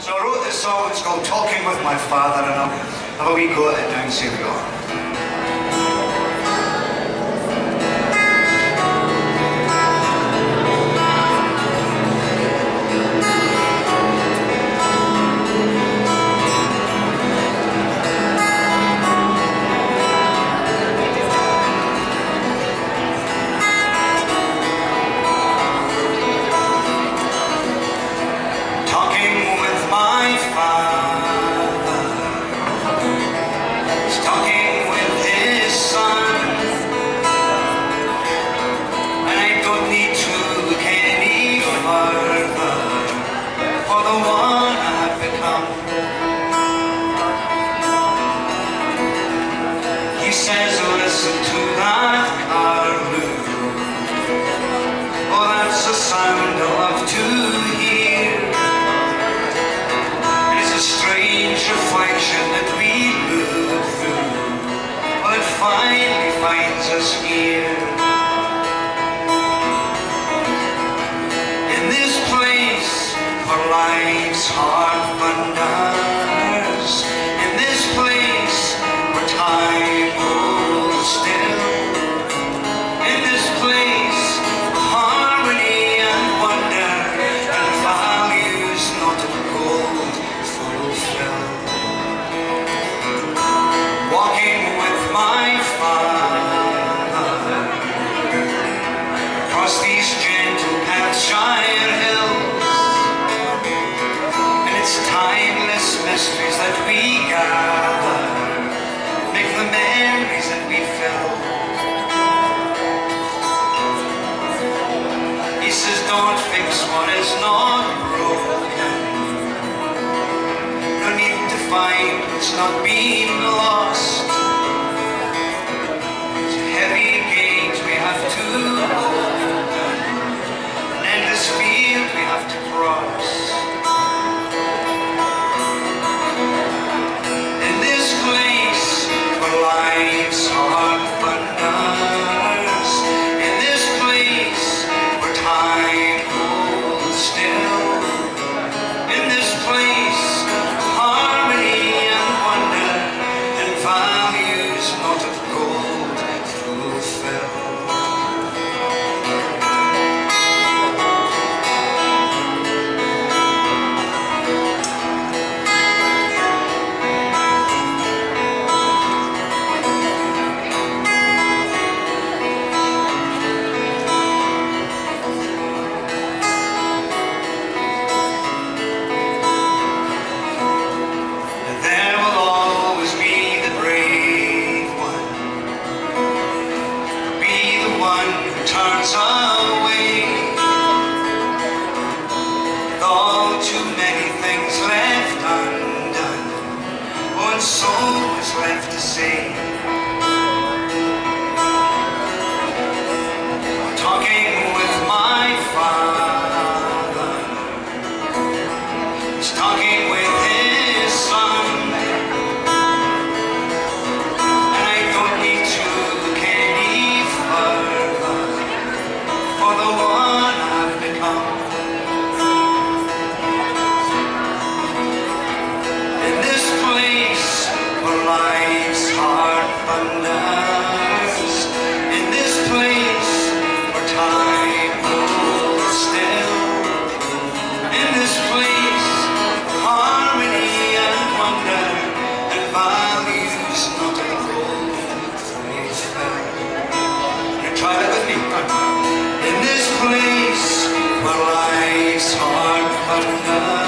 So I wrote this song, it's called Talking With My Father, and I'll have a wee go at it now and see how we go. Says, oh, listen to that carloon. Oh, that's a sound I love to hear. It is a strange reflection that we move through. Well, it finally finds us here. In this place where life's hard wonders. In this place where time still, in this place of harmony and wonder and values not of gold fulfill. Walking with my father across these gentle Hampshire hills, and it's timeless mysteries that we gather make the memories that we fill. He says, don't fix what is not broken. No need to find what's not been lost. It's a heavy gate we have to open, an endless field we have to cross. Life's hard wonders, in this place where time holds still, in this place of harmony and wonder and values not of gold fulfill. Turns away with all too many things left undone. Oh, and so is left to say. Talking with my father, he's talking with his son, and I don't need to look any further for the one I've become. In this place where life's hard wonders, in this place where time holds still, in this place of harmony and wonder and values not of gold fulfill. You try that with me. In this place where life's hard wonder.